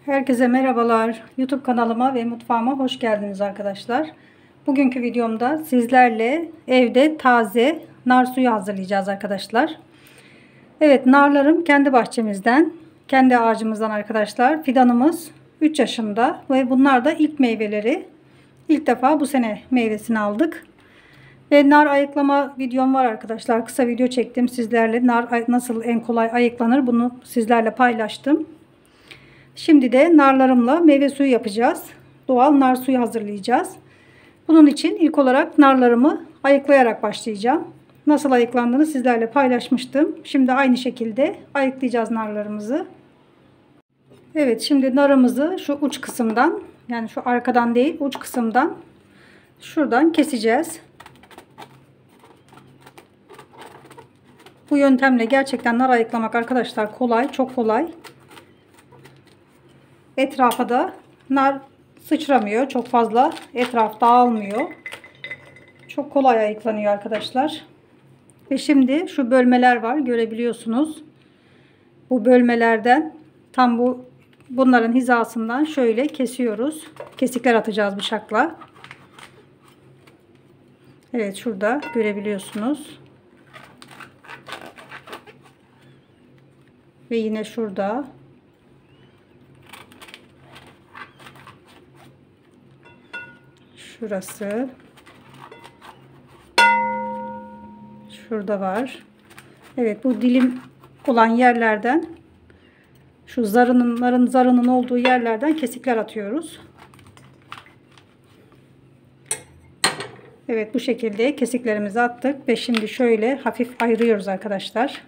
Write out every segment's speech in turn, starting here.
Herkese merhabalar. YouTube kanalıma ve mutfağıma hoş geldiniz arkadaşlar. Bugünkü videomda sizlerle evde taze nar suyu hazırlayacağız arkadaşlar. Evet, narlarım kendi bahçemizden, kendi ağacımızdan arkadaşlar. Fidanımız 3 yaşında ve bunlar da ilk meyveleri. İlk defa bu sene meyvesini aldık. Ve nar ayıklama videom var arkadaşlar. Kısa video çektim sizlerle. Nar nasıl en kolay ayıklanır bunu sizlerle paylaştım. Şimdi de narlarımla meyve suyu yapacağız. Doğal nar suyu hazırlayacağız. Bunun için ilk olarak narlarımı ayıklayarak başlayacağım. Nasıl ayıklandığını sizlerle paylaşmıştım. Şimdi aynı şekilde ayıklayacağız narlarımızı. Evet, şimdi narımızı şu uç kısımdan, yani şu arkadan değil uç kısımdan şuradan keseceğiz. Bu yöntemle gerçekten nar ayıklamak arkadaşlar kolay, çok kolay. Etrafa da nar sıçramıyor. Çok fazla etraf dağılmıyor. Çok kolay ayıklanıyor arkadaşlar. Ve şimdi şu bölmeler var. Görebiliyorsunuz. Bu bölmelerden tam bunların hizasından şöyle kesiyoruz. Kesikler atacağız bıçakla. Evet, şurada görebiliyorsunuz. Ve yine şurada. Şurası. Şurada var. Evet, bu dilim olan yerlerden, şu narın zarının olduğu yerlerden kesikler atıyoruz. Evet, bu şekilde kesiklerimizi attık ve şimdi şöyle hafif ayırıyoruz arkadaşlar.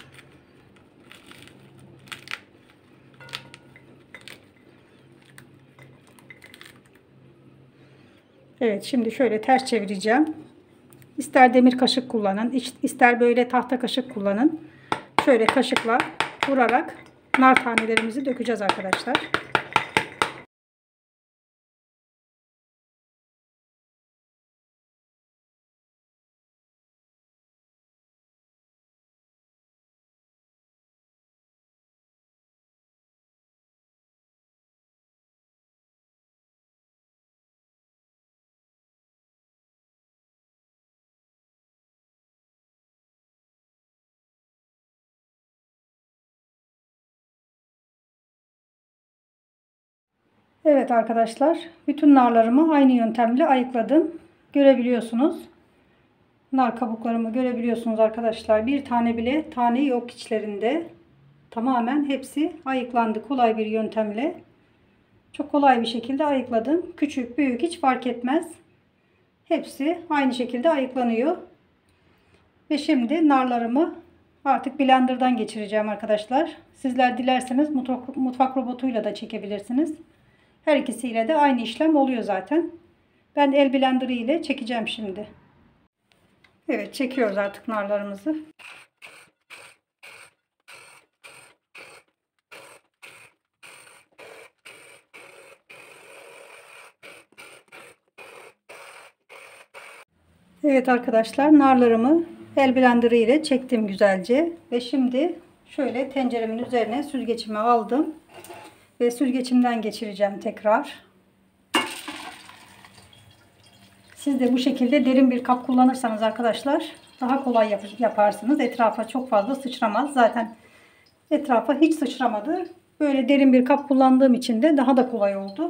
Evet, şimdi şöyle ters çevireceğim. İster demir kaşık kullanın, ister böyle tahta kaşık kullanın. Şöyle kaşıkla vurarak nar tanelerimizi dökeceğiz arkadaşlar. Evet arkadaşlar, bütün narlarımı aynı yöntemle ayıkladım. Görebiliyorsunuz. Nar kabuklarımı görebiliyorsunuz arkadaşlar. Bir tane bile tane yok içlerinde. Tamamen hepsi ayıklandı kolay bir yöntemle. Çok kolay bir şekilde ayıkladım. Küçük, büyük hiç fark etmez. Hepsi aynı şekilde ayıklanıyor. Ve şimdi narlarımı artık blenderdan geçireceğim arkadaşlar. Sizler dilerseniz mutfak robotuyla da çekebilirsiniz. Her ikisiyle de aynı işlem oluyor zaten. Ben el blenderı ile çekeceğim şimdi. Evet, çekiyoruz artık narlarımızı. Evet arkadaşlar, narlarımı el blenderı ile çektim güzelce. Ve şimdi şöyle tenceremin üzerine süzgecimi aldım. Ve süzgecimden geçireceğim tekrar. Siz de bu şekilde derin bir kap kullanırsanız arkadaşlar daha kolay yaparsınız. Etrafa çok fazla sıçramaz. Zaten etrafa hiç sıçramadı. Böyle derin bir kap kullandığım için de daha da kolay oldu.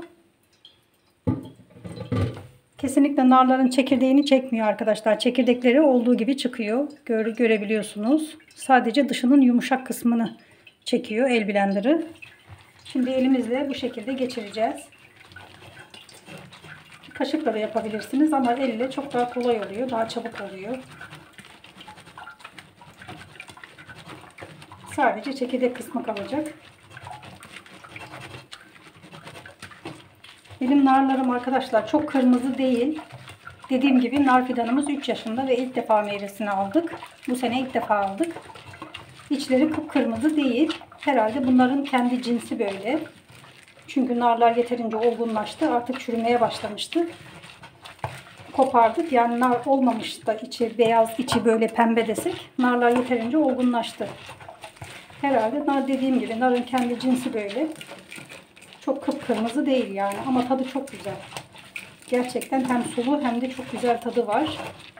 Kesinlikle narların çekirdeğini çekmiyor arkadaşlar. Çekirdekleri olduğu gibi çıkıyor. Görebiliyorsunuz. Sadece dışının yumuşak kısmını çekiyor el blenderı. Şimdi elimizle bu şekilde geçireceğiz. Kaşıkla da yapabilirsiniz ama elle çok daha kolay oluyor. Daha çabuk oluyor. Sadece çekirdek kısmı kalacak. Benim narlarım arkadaşlar çok kırmızı değil. Dediğim gibi nar fidanımız 3 yaşında ve ilk defa meyvesini aldık. Bu sene ilk defa aldık. İçleri kıpkırmızı değil. Herhalde bunların kendi cinsi böyle. Çünkü narlar yeterince olgunlaştı. Artık çürümeye başlamıştı. Kopardık. Yani nar olmamış da içi beyaz, içi böyle pembe desek. Narlar yeterince olgunlaştı. Herhalde nar dediğim gibi narın kendi cinsi böyle. Çok kıpkırmızı değil yani ama tadı çok güzel. Gerçekten hem sulu hem de çok güzel tadı var.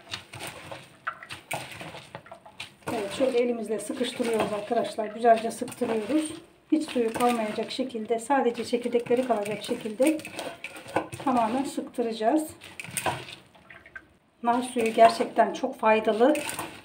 Evet, şöyle elimizle sıkıştırıyoruz arkadaşlar. Güzelce sıktırıyoruz. Hiç suyu kalmayacak şekilde, sadece çekirdekleri kalacak şekilde tamamen sıktıracağız. Nar suyu gerçekten çok faydalı,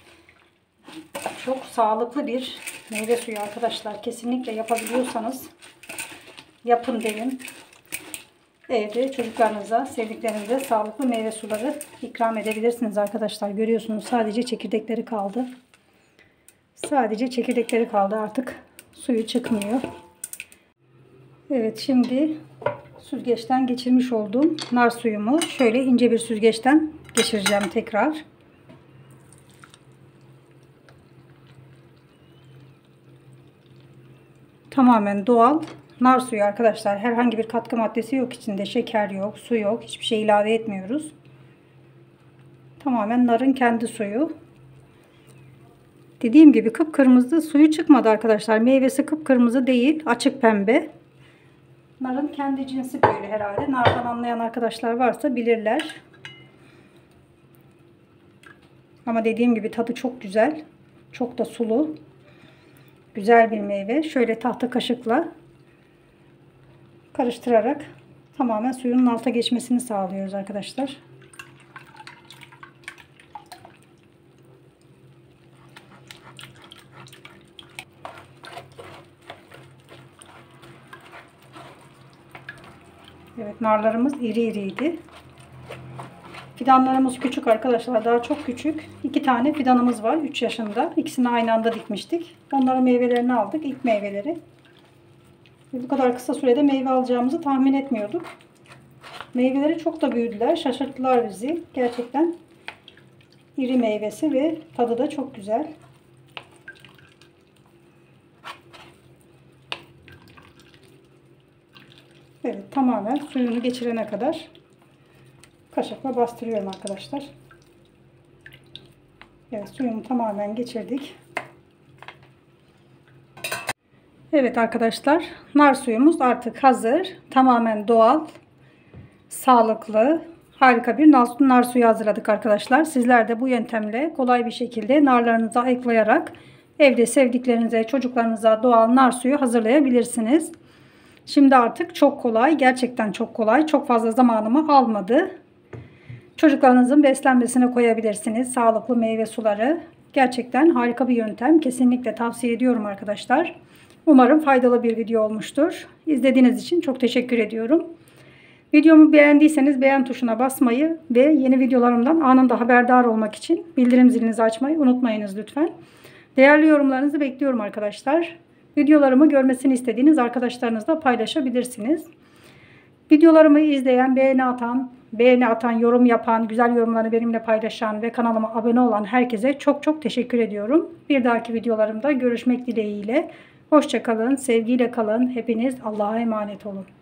çok sağlıklı bir meyve suyu arkadaşlar. Kesinlikle yapabiliyorsanız yapın derim. Evde çocuklarınıza, sevdiklerinize sağlıklı meyve suları ikram edebilirsiniz arkadaşlar. Görüyorsunuz sadece çekirdekleri kaldı. Sadece çekirdekleri kaldı, artık suyu çıkmıyor. Evet, şimdi süzgeçten geçirmiş olduğum nar suyumu şöyle ince bir süzgeçten geçireceğim tekrar. Tamamen doğal nar suyu arkadaşlar. Herhangi bir katkı maddesi yok içinde. Şeker yok, su yok. Hiçbir şey ilave etmiyoruz. Tamamen narın kendi suyu. Dediğim gibi kıpkırmızı, suyu çıkmadı arkadaşlar. Meyvesi kıpkırmızı değil, açık pembe. Narın kendi cinsi böyle herhalde. Nardan anlayan arkadaşlar varsa bilirler. Ama dediğim gibi tadı çok güzel. Çok da sulu. Güzel bir meyve. Şöyle tahta kaşıkla karıştırarak tamamen suyun alta geçmesini sağlıyoruz arkadaşlar. Evet, narlarımız iri iriydi. Fidanlarımız küçük arkadaşlar. Daha çok küçük. 2 tane fidanımız var. 3 yaşında. İkisini aynı anda dikmiştik. Onların meyvelerini aldık. İlk meyveleri. Bu kadar kısa sürede meyve alacağımızı tahmin etmiyorduk. Meyveleri çok da büyüdüler. Şaşırttılar bizi. Gerçekten iri meyvesi ve tadı da çok güzel. Evet, tamamen suyunu geçirene kadar kaşıkla bastırıyorum arkadaşlar. Evet, suyunu tamamen geçirdik. Evet arkadaşlar, nar suyumuz artık hazır. Tamamen doğal, sağlıklı, harika bir nar suyu hazırladık arkadaşlar. Sizler de bu yöntemle kolay bir şekilde narlarınıza ayıklayarak evde sevdiklerinize, çocuklarınıza doğal nar suyu hazırlayabilirsiniz. Şimdi artık çok kolay, gerçekten çok kolay. Çok fazla zamanımı almadı. Çocuklarınızın beslenmesine koyabilirsiniz. Sağlıklı meyve suları. Gerçekten harika bir yöntem. Kesinlikle tavsiye ediyorum arkadaşlar. Umarım faydalı bir video olmuştur. İzlediğiniz için çok teşekkür ediyorum. Videomu beğendiyseniz beğen tuşuna basmayı ve yeni videolarımdan anında haberdar olmak için bildirim zilinizi açmayı unutmayınız lütfen. Değerli yorumlarınızı bekliyorum arkadaşlar. Videolarımı görmesini istediğiniz arkadaşlarınızla paylaşabilirsiniz. Videolarımı izleyen, beğeni atan, yorum yapan, güzel yorumlarını benimle paylaşan ve kanalıma abone olan herkese çok çok teşekkür ediyorum. Bir dahaki videolarımda görüşmek dileğiyle. Hoşça kalın, sevgiyle kalın. Hepiniz Allah'a emanet olun.